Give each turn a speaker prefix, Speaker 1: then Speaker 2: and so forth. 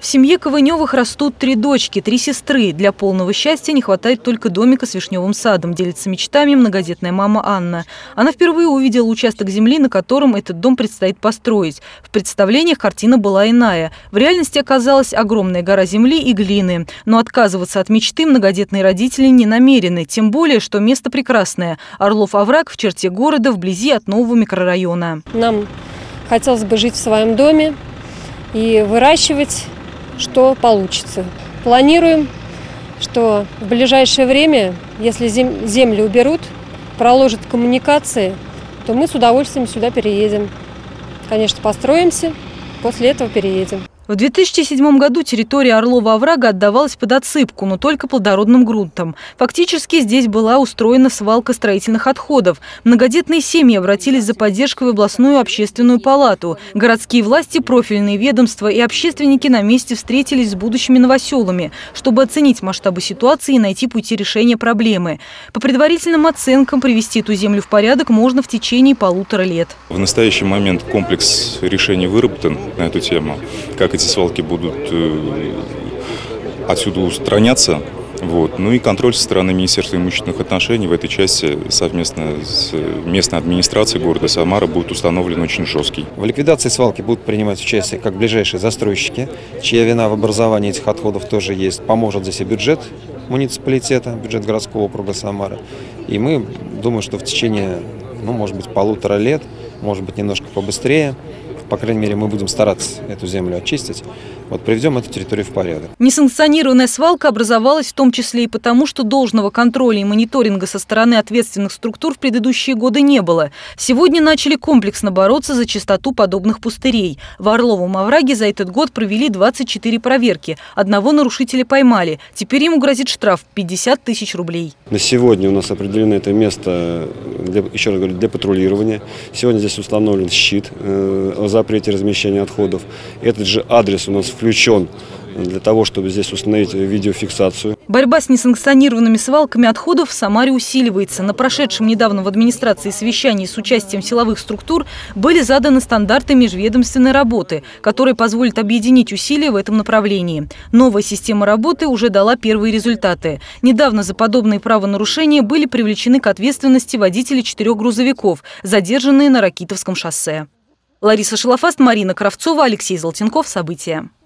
Speaker 1: В семье Ковыневых растут 3 дочки, 3 сестры. Для полного счастья не хватает только домика с вишневым садом, делится мечтами многодетная мама Анна. Она впервые увидела участок земли, на котором этот дом предстоит построить. В представлениях картина была иная. В реальности оказалась огромная гора земли и глины. Но отказываться от мечты многодетные родители не намерены. Тем более, что место прекрасное. Орлов овраг в черте города, вблизи от нового микрорайона.
Speaker 2: Нам хотелось бы жить в своем доме и выращивать, что получится. Планируем, что в ближайшее время, если землю уберут, проложат коммуникации, то мы с удовольствием сюда переедем. Конечно, построимся, после этого переедем.
Speaker 1: В 2007 году территория Орлова оврага отдавалась под отсыпку, но только плодородным грунтом. Фактически здесь была устроена свалка строительных отходов. Многодетные семьи обратились за поддержкой в областную общественную палату. Городские власти, профильные ведомства и общественники на месте встретились с будущими новоселами, чтобы оценить масштабы ситуации и найти пути решения проблемы. По предварительным оценкам, привести эту землю в порядок можно в течение 1,5 лет.
Speaker 3: В настоящий момент комплекс решений выработан на эту тему. Как эти свалки будут отсюда устраняться. Ну и контроль со стороны Министерства имущественных отношений в этой части совместно с местной администрацией города Самара будет установлен очень жесткий.
Speaker 4: В ликвидации свалки будут принимать участие как ближайшие застройщики, чья вина в образовании этих отходов тоже есть. Поможет здесь и бюджет муниципалитета, бюджет городского округа Самара. И мы думаем, что в течение, может быть, 1,5 лет, может быть, немножко побыстрее, по крайней мере, мы будем стараться эту землю очистить. Приведем эту территорию в порядок.
Speaker 1: Несанкционированная свалка образовалась в том числе и потому, что должного контроля и мониторинга со стороны ответственных структур в предыдущие годы не было. Сегодня начали комплексно бороться за чистоту подобных пустырей. В Орловом овраге за этот год провели 24 проверки. Одного нарушителя поймали. Теперь ему грозит штраф 50 000 рублей.
Speaker 5: На сегодня у нас определено это место, еще раз говорю, для патрулирования. Сегодня здесь установлен щит о запрете размещения отходов. Этот же адрес у нас включен для того, чтобы здесь установить видеофиксацию.
Speaker 1: Борьба с несанкционированными свалками отходов в Самаре усиливается. На прошедшем недавно в администрации совещании с участием силовых структур были заданы стандарты межведомственной работы, которые позволят объединить усилия в этом направлении. Новая система работы уже дала первые результаты. Недавно за подобные правонарушения были привлечены к ответственности водители 4 грузовиков, задержанные на Ракитовском шоссе. Лариса Шалафаст, Марина Кравцова, Алексей Золотенков. События.